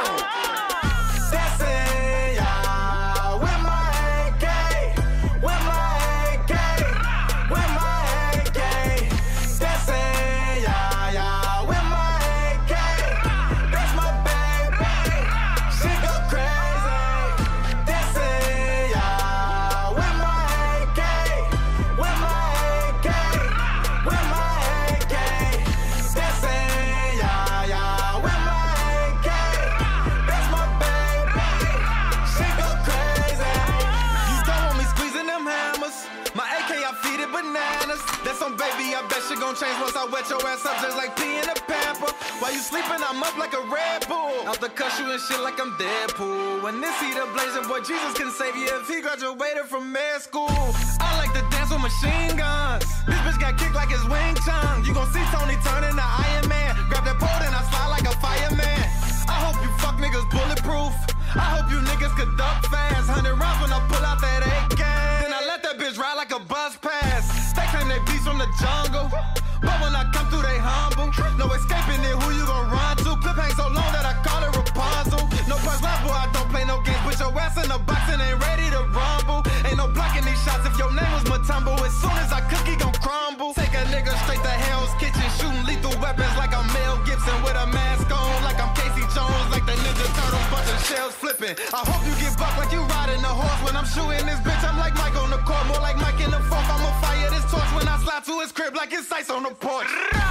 Dancing, yeah, with my AK, with my AK, with my AK. Dancing, yeah, with my AK. That's my baby, she go crazy. Dancing, yeah, with my AK, with my AK, with my AK. Dancing, yeah, with my AK. That's my baby, she go crazy. You don't want me squeezing them hammers. My AK, I feed it bananas. That's on baby, I bet she gon' change once I wet your ass up just like pee in a pamper. While you sleeping, I'm up like a Red Bull. Out the cuss you and shit like I'm Deadpool. When this heat up blazing, boy, Jesus can save you if he graduated from med school. I like to dance with machine guns. This bitch got kicked like his Wing Chun. You gon' see Tony turn into Iron Man. Grab that pole and I slide like a fireman. I hope you fuck niggas bulletproof. I hope you niggas could duck fast. 100 rounds when I pull out that AK. Then I let that bitch ride like a bus pass. They claim they beats from the jungle, but when I come through they humble. No escaping it, who you gon' run to? Clip hang so long that I call it Rapunzel. No punch left, boy, I don't play no games. Put your ass in the box and ain't ready to rumble. Ain't no blocking these shots if your name was Matumbo. As soon as I cook, he gon' crumble. Take a nigga straight to Hell's Kitchen, shooting lethal weapons like I'm Mel Gibson with a mask on, like I'm Casey Jones, like the Ninja Turtles, bunch of shells flipping. I hope you get bucked like you riding a horse. When I'm shooting this bitch, I'm like Mike on the court, more like Mike in the fourth. I'ma fire this torch when I slide to his crib like it's ice on the porch.